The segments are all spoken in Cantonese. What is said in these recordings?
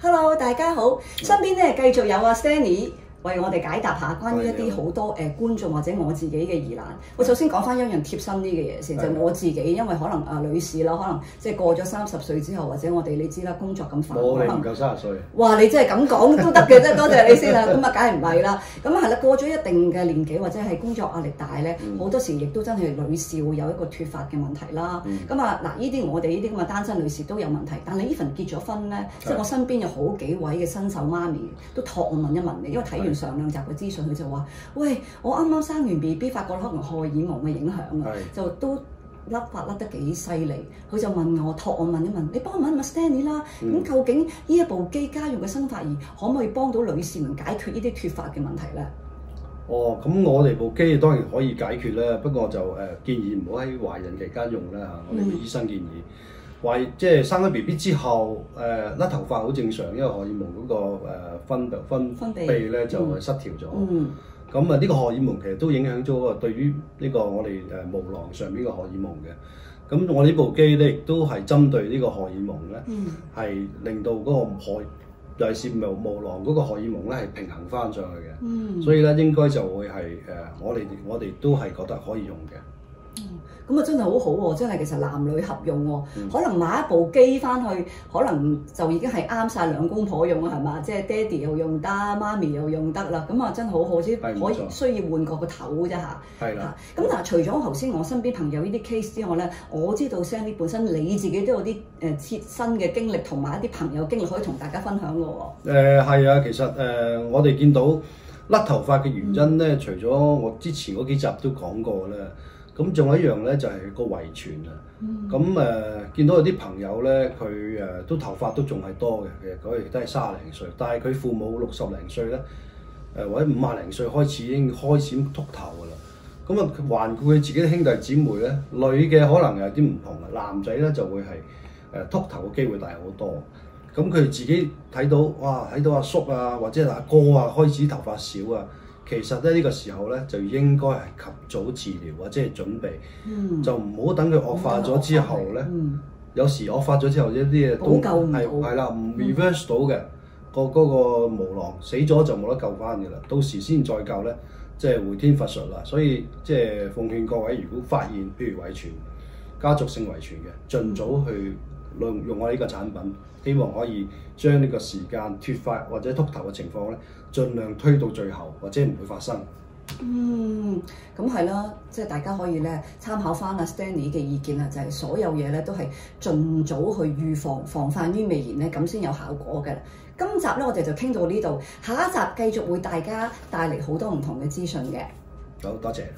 Hello， 大家好，身邊咧繼續有阿 Stanley 為我哋解答下關於一啲好多觀眾或者我自己嘅疑難。我首先講翻一樣貼身啲嘅嘢先，就我自己，因為可能女士啦，可能即係過咗30歲之後，或者我哋你知啦，工作咁繁忙， 冇你唔夠30歲。 哇！你真係咁講都得嘅，真係多謝你先啦。咁啊，梗係唔係啦？咁係啦，過咗一定嘅年紀或者係工作壓力大咧，好多時亦都真係女士會有一個脫髮嘅問題啦。咁啊嗱，呢啲我哋呢啲咁嘅單身女士都有問題，但係even結咗婚咧，即係我身邊有好幾位嘅新手媽咪都託我問一問你，因為睇完上兩集嘅資訊，佢就話：喂，我啱啱生完 BB， 發覺可能荷爾蒙嘅影響啊，就都甩髮甩得幾犀利。佢就問我，託我問一問，你幫我問一問 Stanley 啦。咁究竟呢一部機家用嘅生髮儀可唔可以幫到女士們解決呢啲脫髮嘅問題咧？ 哦，咁我哋部機當然可以解決啦，不過就建議唔好喺懷孕期間用啦嚇。我哋嘅醫生建議，即係生咗 BB 之後，甩頭髮好正常，因為荷爾蒙嗰個分泌咧就失調咗。咁啊，呢個荷爾蒙其實都影響咗對於呢個我哋毛囊上邊嘅荷爾蒙嘅。咁我呢部機咧亦都係針對呢個荷爾蒙咧，係令到嗰個尤其是毛囊嗰個荷爾蒙咧係平衡翻上去嘅。所以咧應該就會係我哋都係覺得可以用嘅。 咁啊真係好好喎！真係其實男女合用喎，可能買一部機翻去，可能就已經係啱晒兩公婆用啦，係嘛？即係爹哋又用得，媽咪又用得啦。咁啊真係好好，只可以需要換個頭啫嚇。係啦。咁嗱，除咗頭先我身邊朋友呢啲 case 之外咧，我知道 Sandy 本身你自己都有啲切身嘅經歷同埋一啲朋友經歷可以同大家分享嘅喎。 係啊，其實我哋見到甩頭髮嘅原因咧，除咗我之前嗰幾集都講過咧。咁仲有一樣咧，就係個遺傳啊。咁見到有啲朋友咧，佢都頭髮都仲係多嘅，其實佢亦都係30零歲，但係佢父母60零歲咧，或者50零歲開始已經開始禿頭㗎啦。咁啊，環顧佢自己啲兄弟姊妹咧，女嘅可能有啲唔同嘅，男仔咧就會係禿頭嘅機會大好多。咁佢自己睇到哇，睇到阿叔啊或者阿哥啊開始頭髮少啊。其實咧呢個時候咧就應該係及早治療或者係準備，就唔好等佢惡化咗之後咧。有時惡化咗之後一啲嘢都係啦，唔 reverse 到嘅，嗰個毛囊死咗就冇得救翻嘅啦。到時先再救咧，即係回天乏術啦。所以即係奉勸各位，如果發現譬如遺傳、家族性遺傳嘅，盡早去用我呢個產品，希望可以將呢個時間脫髮或者禿頭嘅情況咧，盡量推到最後，或者唔會發生。 咁係啦，即係大家可以咧參考翻阿 Stanley 嘅意見啊，就係所有嘢咧都係盡早去預防，防範於未然咧，咁先有效果嘅。今集咧我哋就傾到呢度，下一集繼續為大家帶嚟好多唔同嘅資訊嘅。 好多謝。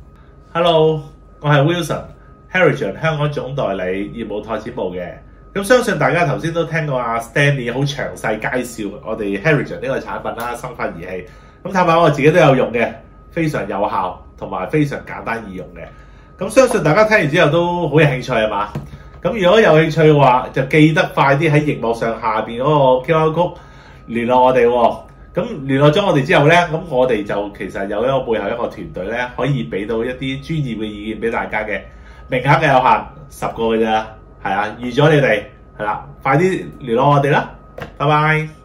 Hello， 我係 Wilson，Herigen 香港總代理業務拓展部嘅。咁相信大家頭先都聽過阿 Stanley 好詳細介紹我哋 Herigen 呢個產品啦，生髮儀器。咁坦白我自己都有用嘅，非常有效同埋非常簡單易用嘅。咁相信大家聽完之後都好有興趣係嘛？咁如果有興趣嘅話，就記得快啲喺熒幕上下邊嗰個 QR code 聯絡我哋喎。咁聯絡咗我哋之後咧，咁我哋就其實有一個背後一個團隊咧，可以俾到一啲專業嘅意見俾大家嘅。名額嘅有限，10個嘅啫。係啊，預咗你哋係啦，快啲聯絡我哋啦，拜拜。